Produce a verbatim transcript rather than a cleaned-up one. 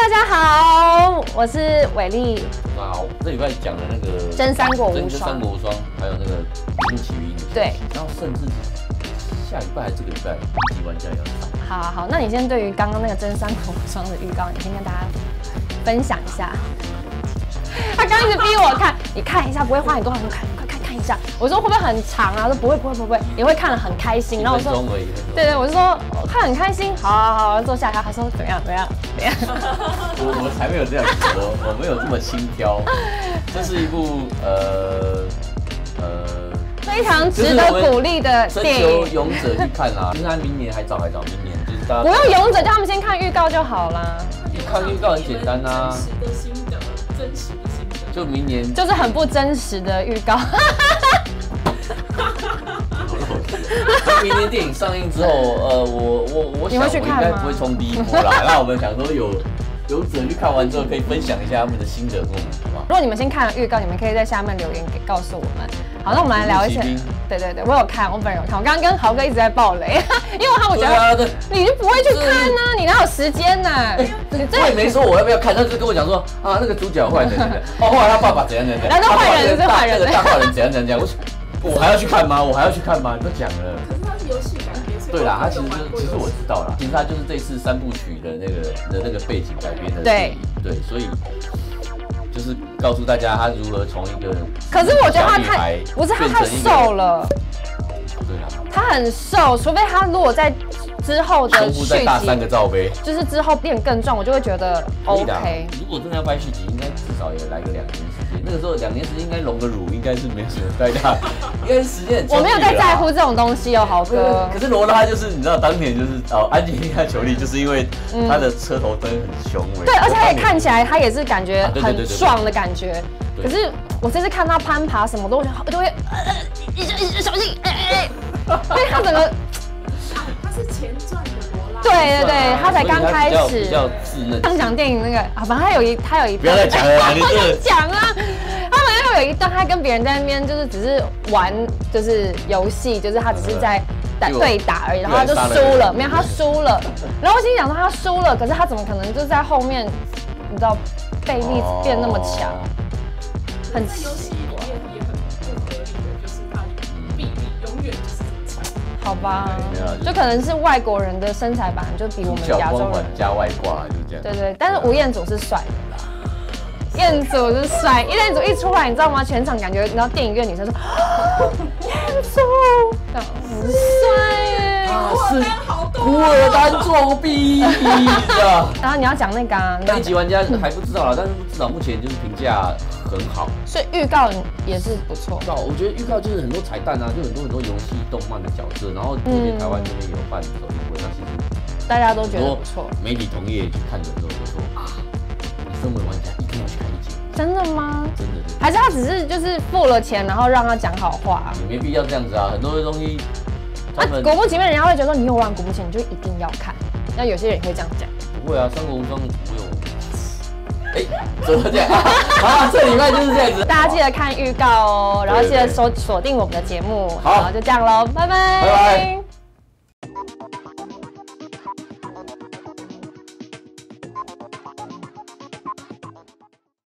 大家好，我是伟丽。 好，这礼拜讲的那个真三国无双， 真三国无双，还有那个《名录奇兵》。 对， 然后甚至下礼拜还是这个礼拜，一级玩家也要上。 好好好，那你先对于刚刚那个真三国无双的预告，你先跟大家分享一下。他刚一直逼我看，你看一下，不会花你多少钱看，快看看一下。我说会不会很长啊？说不会不会不会，也会看得很开心。然后我说，对对，我就说看很开心，好好好，坐下。他说怎么样怎么样怎么样？ 我我才没有这样子，我我没有这么轻佻。这是一部呃呃非常值得鼓励的电影。 征求勇者去看啦，应该明年还早还早，明年就是大家不用勇者，叫他们先看预告就好啦。 你看预告很简单啊。 真实的心得，真实的心得。 就明年就是很不真实的预告。 明年电影上映之后，呃，我我我想我应该不会冲第一波啦。那我们想说有有者去看完之后，可以分享一下他们的心得跟我们，好不好？ 如果你们先看了预告，你们可以在下面留言给告诉我们。好，那我们来聊一下。对对对，我有看，我本人有看。我刚刚跟豪哥一直在爆雷，因为他我觉得你就不会去看呢、啊，你哪有时间呢、啊？ 我也没说我要不要看，他就跟我讲说啊，那个主角坏人怎样怎样，哦，后来他爸爸怎样怎样， 然后坏人是坏人， 那个大坏人怎样怎样，我我还要去看吗？我还要去看吗？都讲了。 可是它是游戏改编，对啦，他其实就是其实我知道啦，其实他就是这次三部曲的那个的那个背景改编的电影，对，所以就是告诉大家他如何从一个可是我觉得他太不是他太瘦了， 对啦， 他很瘦，除非他如果在之后的续集大三个罩杯，就是之后变更壮，我就会觉得 OK。 如果真的要拍续集，应该至少也来个两年时间。那个时候两年时间应该隆个乳，应该是没有什么太大，应该是时间很充裕啦。 我没有在在乎这种东西哦，豪哥。 可是罗拉就是你知道，当年就是哦，安吉丽娜·裘丽就是因为她的车头灯很雄伟， 对，而且他也看起来他也是感觉很壮的感觉。可是我这次看他攀爬什么都就会呃一一小心哎哎，因为他整个他是前传的罗拉。 对对对，他才刚开始。 比较稚嫩。 刚讲电影那个啊，反正他有一他有一不要再讲了啦，你这个讲啊。他们又有一段，他跟别人在那边就是只是玩，就是游戏，就是他只是在打对打而已，然后他就输了，没有他输了。然后我心里想说他输了，可是他怎么可能就是在后面，你知道倍率变那么强？很在游戏里面也很不合理的，就是他臂力永远就是这么强。 好吧，就可能是外国人的身材版就比我们亚洲人加外挂就这样。 对对，但是吴彦祖是帅的啦。彦祖是帅，彦祖一出来，你知道吗？全场感觉，你知道电影院女生说，彦祖，这样很帅耶， 他是古尔丹作弊的。 然后你要讲那个啊， 那一级玩家还不知道啦，但是至少目前就是评价很好， 所以预告也是不错。 预告我觉得预告就是很多彩蛋啊，就很多很多游戏、动漫的角色，然后这边台湾这边也有办首映会，那其实大家都觉得不错。 媒体同业去看的时候就说啊，你身为玩家一定要去看一集。 真的吗？ 真的， 还是他只是就是付了钱，然后让他讲好话？ 也没必要这样子啊，很多东西。 啊，古墓奇兵人家会觉得说你有玩古墓奇兵，你就一定要看。那有些人也会这样讲。 不会啊，三国无双我有。哎，怎么这样？好，这礼拜就是这样子。 大家记得看预告哦，然后记得锁锁定我们的节目。好，就这样喽，拜拜。 拜拜。